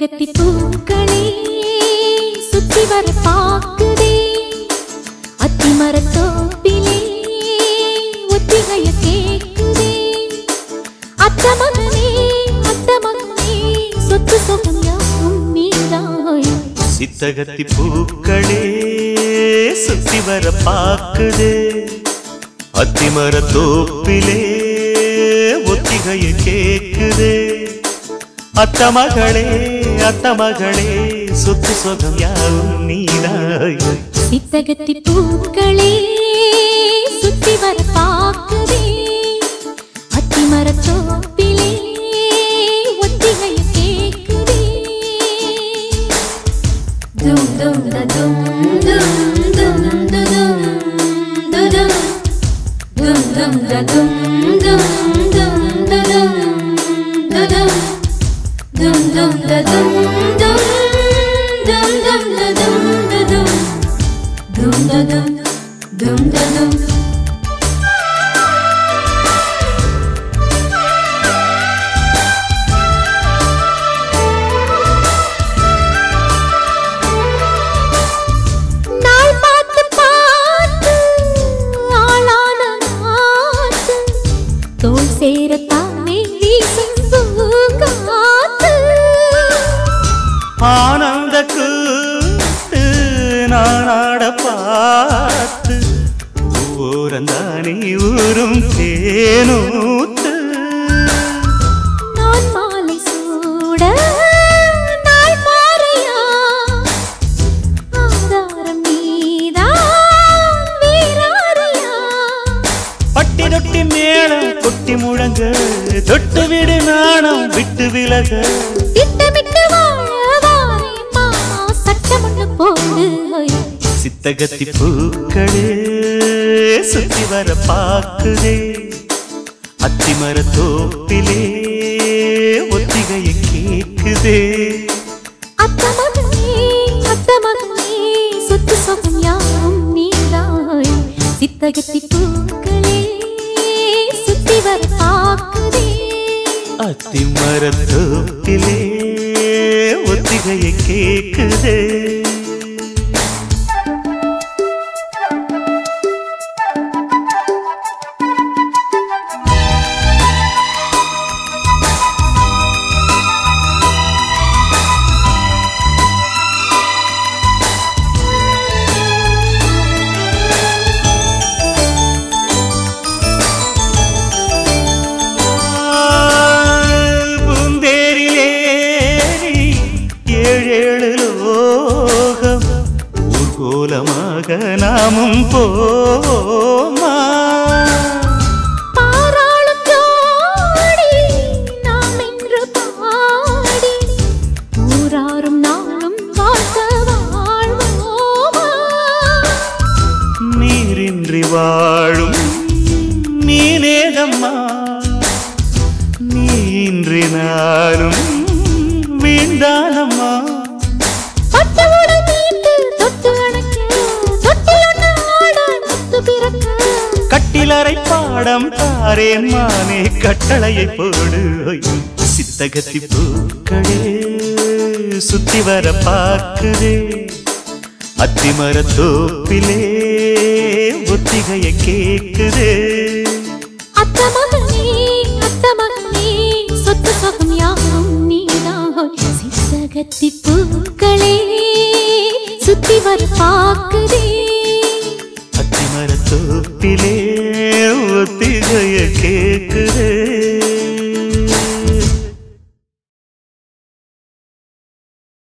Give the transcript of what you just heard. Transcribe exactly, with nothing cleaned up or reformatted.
சித்தகத்தி பூக்களே சுத்தி வர பாக்குதே அத்தி மரத்தோப்பிலே ஒத்திகைய கேக்குதே அத்த மகனே அத்த மகனே சொத்து சொகம் யாவும் நீதாய் சித்தகத்தி பூக்களே சுத்தி வர பாக்குதே அத்தி மரத்தோப்பிலே ஒத்திகைய கேக்குதே அத்த மகளே அத்த மகளே சொத்து சொகம் யாவும் நீதாய் சித்தகத்தி பூக்களே சுத்தி வர பாக்குதே அத்தி மரத்தோப்பிலே ஒத்திகைய கேக்குதே தும் தும் தும் தும் தும் தும் தும் தும் தும் தும் தும் dum dum da dum dum dum dum da dum da dum dum da dum dum da dum naal paathu paathu aalana maathu thol sera taane veesum ஆனந்த கூத்து நானாட பார்த்து ஊரந்தானே ஊரும் தேனூத்து நான் மாலை சூட நாள் பாறையா ஆதாரம் நீதான் வீராரியா பட்டி தொட்டி மேளம் கொட்டி முழங்க தொட்டு விடு நாணம் விட்டு விலக திட்டமிட்டு சித்தகத்தி பூக்களே சுத்தி வர பாக்குதே அத்தி மரத்தோப்பிலே ஒத்திகைய கேக்குதே அத்த மகனே அத்த மகனே சொத்து சொகம் யாவும் நீதாய் சித்தகத்தி பூக்களே சுத்தி வர பாக்குதே அத்தி மரத்தோப்பிலே ஒத்திகைய கேக்குதே நாமும் போமா பாராளும் ஜோடி நாம் என்று பாடி ஊராரும் நாளும் வாழ்க்க வாழ்வோமா நீரின்றி வாழும் நீனேதம்மா நீன்றி நாளும் வீண்டானம்மா கட்டிலறை பாடம் தாரேன் மானே கட்டளையை போடு சித்தகத்தி பூக்களே சுத்தி வர பாக்குதே அத்தி மரத்தோப்பிலே ஒத்திகைய கேக்குதே அத்த மகனே அத்த மகனே சொத்து சொகம் யாவும் நீதாய் சித்தகத்தி பூக்களே சுத்தி வர பாக்குதே அத்தி மரத்தோப்பிலே